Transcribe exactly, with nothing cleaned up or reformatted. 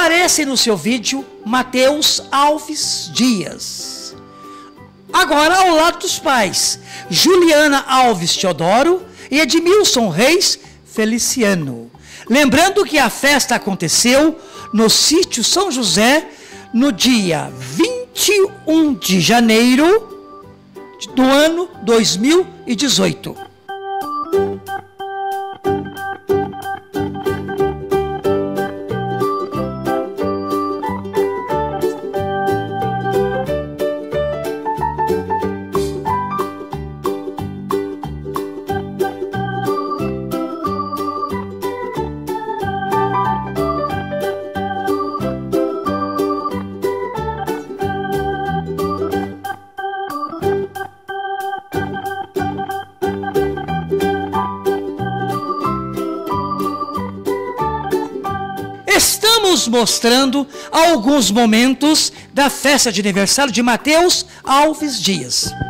aparece no seu vídeo Mateus Alves Dias. Agora ao lado dos pais, Juliana Alves Teodoro e Edmilson Reis Feliciano. Lembrando que a festa aconteceu no sítio São José no dia vinte e um de janeiro do ano dois mil e dezoito. Estamos mostrando alguns momentos da festa de aniversário de Mateus Alves Dias.